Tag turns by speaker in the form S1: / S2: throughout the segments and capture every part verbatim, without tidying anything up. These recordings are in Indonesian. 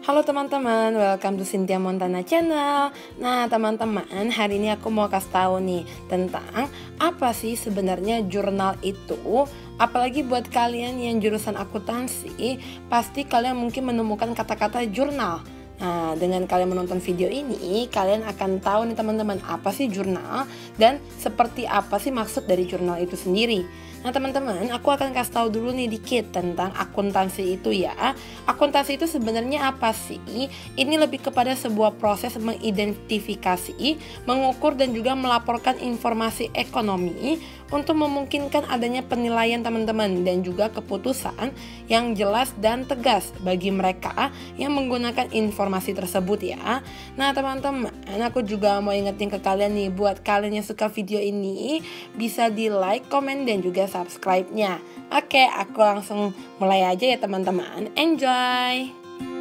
S1: Halo teman-teman, welcome to Cynthia Montana Channel. Nah teman-teman, hari ini aku mau kasih tahu nih tentang apa sih sebenarnya jurnal itu. Apalagi buat kalian yang jurusan akuntansi, pasti kalian mungkin menemukan kata-kata jurnal. Nah, dengan kalian menonton video ini, kalian akan tahu nih teman-teman, apa sih jurnal dan seperti apa sih maksud dari jurnal itu sendiri. Nah teman-teman, aku akan kasih tahu dulu nih dikit tentang akuntansi itu ya. Akuntansi itu sebenarnya apa sih? Ini lebih kepada sebuah proses mengidentifikasi, mengukur dan juga melaporkan informasi ekonomi untuk memungkinkan adanya penilaian teman-teman dan juga keputusan yang jelas dan tegas bagi mereka yang menggunakan informasi tersebut ya. Nah teman-teman, aku juga mau ingetin ke kalian nih, buat kalian yang suka video ini bisa di like, komen dan juga subscribe-nya. Oke, aku langsung mulai aja ya teman-teman. Enjoy!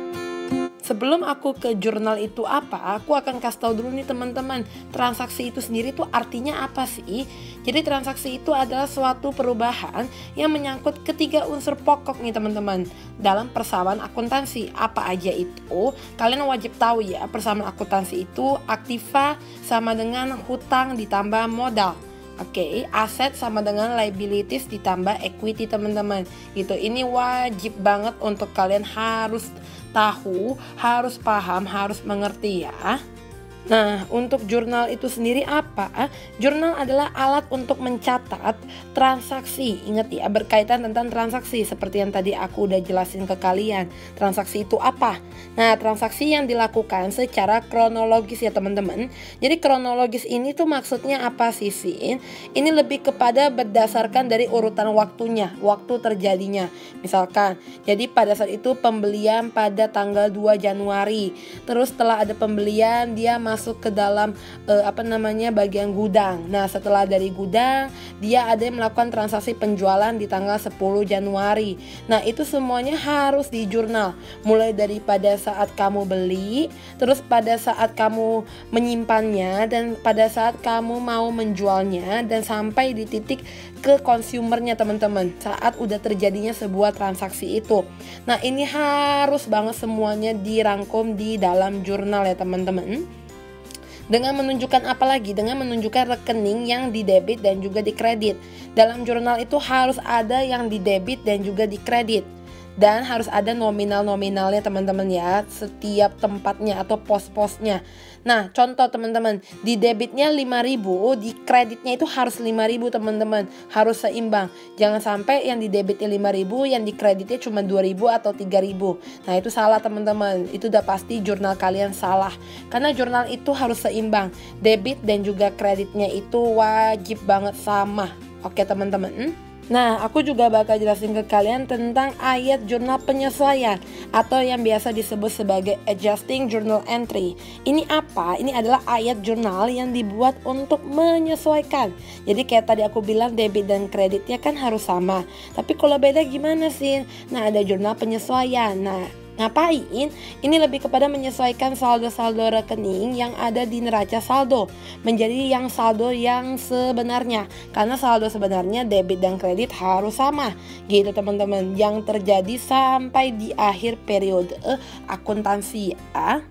S1: Sebelum aku ke jurnal itu apa, aku akan kasih tahu dulu nih teman-teman, transaksi itu sendiri tuh artinya apa sih? Jadi transaksi itu adalah suatu perubahan yang menyangkut ketiga unsur pokok nih teman-teman dalam persamaan akuntansi. Apa aja itu? Kalian wajib tahu ya, persamaan akuntansi itu aktiva sama dengan hutang ditambah modal. Oke, okay, aset sama dengan liabilities ditambah equity teman-teman. Gitu. Ini wajib banget untuk kalian harus tahu, harus paham, harus mengerti ya. Nah, untuk jurnal itu sendiri apa? Jurnal adalah alat untuk mencatat transaksi. Ingat ya, berkaitan tentang transaksi seperti yang tadi aku udah jelasin ke kalian. Transaksi itu apa? Nah, transaksi yang dilakukan secara kronologis ya teman-teman. Jadi kronologis ini tuh maksudnya apa sih, Sin? Ini lebih kepada berdasarkan dari urutan waktunya, waktu terjadinya. Misalkan, jadi pada saat itu pembelian pada tanggal dua Januari. Terus setelah ada pembelian, dia masuk ke dalam uh, apa namanya bagian gudang. Nah setelah dari gudang dia ada yang melakukan transaksi penjualan di tanggal sepuluh Januari. Nah itu semuanya harus di jurnal, mulai daripada saat kamu beli, terus pada saat kamu menyimpannya, dan pada saat kamu mau menjualnya, dan sampai di titik ke konsumernya teman-teman saat udah terjadinya sebuah transaksi itu. Nah ini harus banget semuanya dirangkum di dalam jurnal ya teman-teman. Dengan menunjukkan apa lagi? Dengan menunjukkan rekening yang didebit dan juga dikredit. Dalam jurnal itu harus ada yang didebit dan juga dikredit. Dan harus ada nominal-nominalnya teman-teman ya, setiap tempatnya atau pos-posnya. Nah contoh teman-teman, di debitnya lima ribu, di kreditnya itu harus lima ribu teman-teman. Harus seimbang. Jangan sampai yang di debitnya lima ribu, yang di kreditnya cuma dua ribu atau tiga ribu. Nah itu salah teman-teman. Itu udah pasti jurnal kalian salah. Karena jurnal itu harus seimbang. Debit dan juga kreditnya itu wajib banget sama. Oke teman-teman. Nah, aku juga bakal jelasin ke kalian tentang ayat jurnal penyesuaian atau yang biasa disebut sebagai adjusting journal entry. Ini apa? Ini adalah ayat jurnal yang dibuat untuk menyesuaikan. Jadi kayak tadi aku bilang debit dan kreditnya kan harus sama. Tapi kalau beda gimana sih? Nah, ada jurnal penyesuaian. Nah, ngapain? Ini lebih kepada menyesuaikan saldo-saldo rekening yang ada di neraca saldo menjadi yang saldo yang sebenarnya. Karena saldo sebenarnya debit dan kredit harus sama. Gitu teman-teman. Yang terjadi sampai di akhir periode akuntansi ya.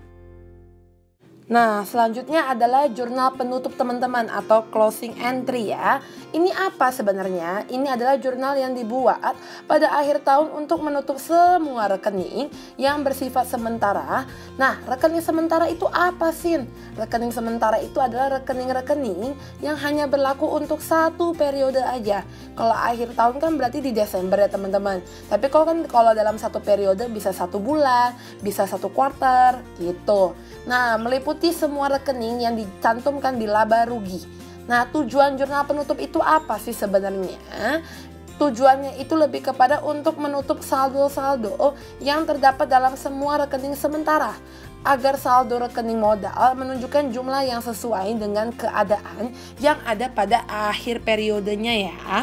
S1: Nah selanjutnya adalah jurnal penutup teman-teman atau closing entry ya. Ini apa sebenarnya? Ini adalah jurnal yang dibuat pada akhir tahun untuk menutup semua rekening yang bersifat sementara. Nah rekening sementara itu apa sih? Rekening sementara itu adalah rekening-rekening yang hanya berlaku untuk satu periode aja. Kalau akhir tahun kan berarti di Desember ya teman-teman. Tapi kalau kan kalau dalam satu periode bisa satu bulan, bisa satu quarter gitu. Nah meliputi semua rekening yang dicantumkan di laba rugi. Nah tujuan jurnal penutup itu apa sih sebenarnya? Tujuannya itu lebih kepada untuk menutup saldo-saldo yang terdapat dalam semua rekening sementara, agar saldo rekening modal menunjukkan jumlah yang sesuai dengan keadaan yang ada pada akhir periodenya ya.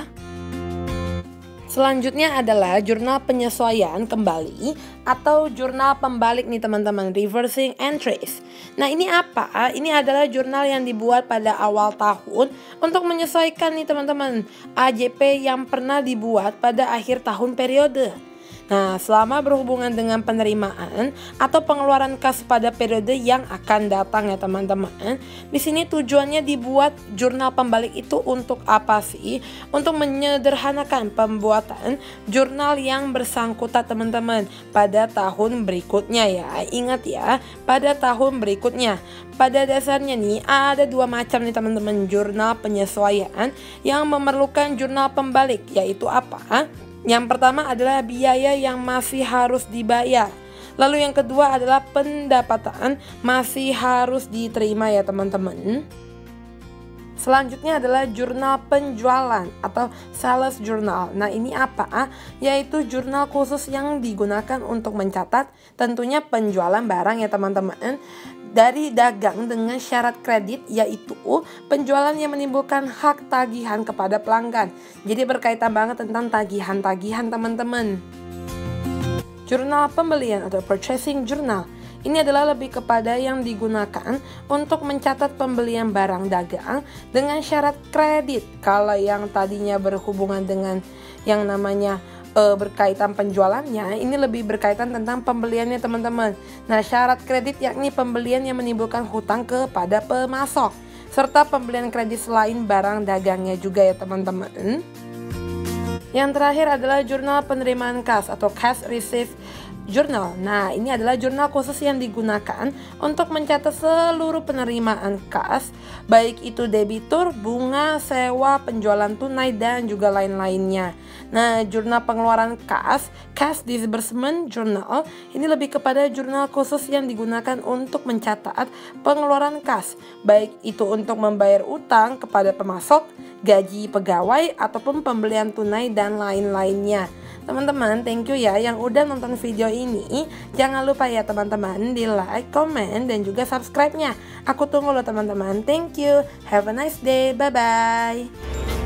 S1: Selanjutnya adalah jurnal penyesuaian kembali atau jurnal pembalik nih teman-teman, reversing entries. Nah ini apa? Ini adalah jurnal yang dibuat pada awal tahun untuk menyesuaikan nih teman-teman A J P yang pernah dibuat pada akhir tahun periode. Nah, selama berhubungan dengan penerimaan atau pengeluaran kas pada periode yang akan datang ya teman-teman. Di sini tujuannya dibuat jurnal pembalik itu untuk apa sih? Untuk menyederhanakan pembuatan jurnal yang bersangkutan teman-teman pada tahun berikutnya ya. Ingat ya, pada tahun berikutnya. Pada dasarnya nih ada dua macam nih teman-teman jurnal penyesuaian yang memerlukan jurnal pembalik, yaitu apa? Yang pertama adalah biaya yang masih harus dibayar. Lalu yang kedua adalah pendapatan masih harus diterima ya teman-teman. Selanjutnya adalah jurnal penjualan atau sales journal. Nah ini apa? Yaitu jurnal khusus yang digunakan untuk mencatat tentunya penjualan barang ya teman-teman dari dagang dengan syarat kredit, yaitu penjualan yang menimbulkan hak tagihan kepada pelanggan. Jadi berkaitan banget tentang tagihan-tagihan teman-teman. Jurnal pembelian atau purchasing journal. Ini adalah lebih kepada yang digunakan untuk mencatat pembelian barang dagang dengan syarat kredit. Kalau yang tadinya berhubungan dengan yang namanya e, berkaitan penjualannya, ini lebih berkaitan tentang pembeliannya teman-teman. Nah, syarat kredit yakni pembelian yang menimbulkan hutang kepada pemasok, serta pembelian kredit selain barang dagangnya juga ya teman-teman. Yang terakhir adalah jurnal penerimaan kas atau cash receipt journal. Nah, ini adalah jurnal khusus yang digunakan untuk mencatat seluruh penerimaan kas, baik itu debitur, bunga, sewa, penjualan tunai, dan juga lain-lainnya. Nah, jurnal pengeluaran kas, cash disbursement journal, ini lebih kepada jurnal khusus yang digunakan untuk mencatat pengeluaran kas, baik itu untuk membayar utang kepada pemasok, gaji pegawai, ataupun pembelian tunai, dan lain-lainnya. Teman-teman, thank you ya yang udah nonton video ini. Jangan lupa ya teman-teman di like, comment, dan juga subscribe-nya. Aku tunggu loh teman-teman. Thank you. Have a nice day. Bye-bye.